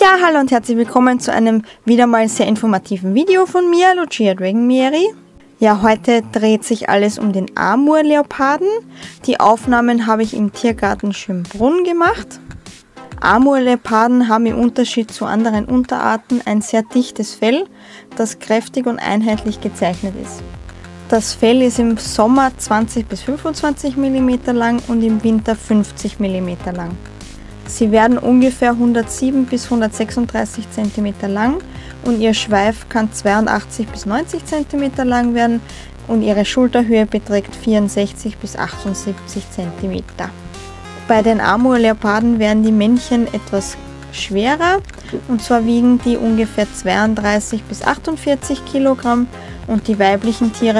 Ja, hallo und herzlich willkommen zu einem wieder mal sehr informativen Video von mir, Lucia Dragonmary. Ja, heute dreht sich alles um den Amur-Leoparden. Die Aufnahmen habe ich im Tiergarten Schönbrunn gemacht. Amur-Leoparden haben im Unterschied zu anderen Unterarten ein sehr dichtes Fell, das kräftig und einheitlich gezeichnet ist. Das Fell ist im Sommer 20 bis 25 mm lang und im Winter 50 mm lang. Sie werden ungefähr 107 bis 136 cm lang und ihr Schweif kann 82 bis 90 cm lang werden und ihre Schulterhöhe beträgt 64 bis 78 cm. Bei den Amur-Leoparden werden die Männchen etwas schwerer, und zwar wiegen die ungefähr 32 bis 48 Kilogramm und die weiblichen Tiere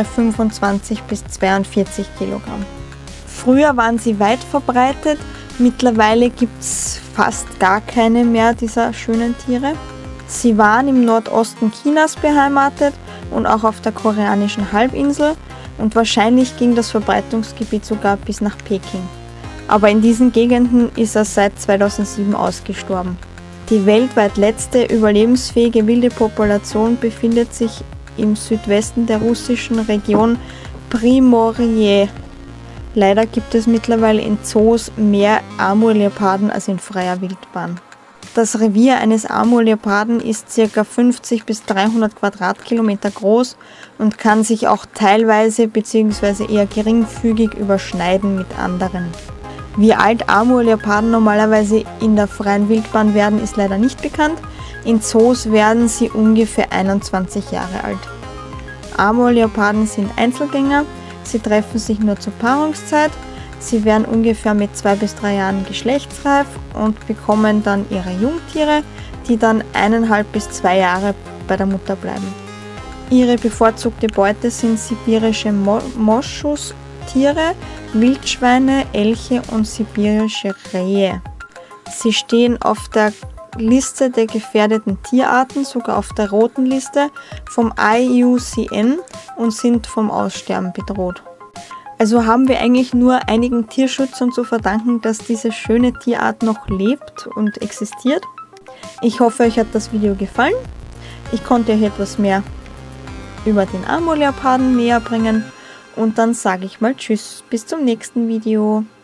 25 bis 42 Kilogramm. Früher waren sie weit verbreitet, mittlerweile gibt es fast gar keine mehr dieser schönen Tiere. Sie waren im Nordosten Chinas beheimatet und auch auf der koreanischen Halbinsel, und wahrscheinlich ging das Verbreitungsgebiet sogar bis nach Peking. Aber in diesen Gegenden ist er seit 2007 ausgestorben. Die weltweit letzte überlebensfähige wilde Population befindet sich im Südwesten der russischen Region Primorje. Leider gibt es mittlerweile in Zoos mehr Amur-Leoparden als in freier Wildbahn. Das Revier eines Amur-Leoparden ist ca. 50 bis 300 Quadratkilometer groß und kann sich auch teilweise bzw. eher geringfügig überschneiden mit anderen. Wie alt Amur-Leoparden normalerweise in der freien Wildbahn werden, ist leider nicht bekannt. In Zoos werden sie ungefähr 21 Jahre alt. Amur-Leoparden sind Einzelgänger. Sie treffen sich nur zur Paarungszeit. Sie werden ungefähr mit 2 bis 3 Jahren geschlechtsreif und bekommen dann ihre Jungtiere, die dann 1,5 bis 2 Jahre bei der Mutter bleiben. Ihre bevorzugte Beute sind sibirische Moschustiere, Wildschweine, Elche und sibirische Rehe. Sie stehen auf der Liste der gefährdeten Tierarten, sogar auf der roten Liste vom IUCN, und sind vom Aussterben bedroht. Also haben wir eigentlich nur einigen Tierschützern zu verdanken, dass diese schöne Tierart noch lebt und existiert. Ich hoffe, euch hat das Video gefallen. Ich konnte euch etwas mehr über den Amur-Leoparden näher bringen, und dann sage ich mal Tschüss, bis zum nächsten Video.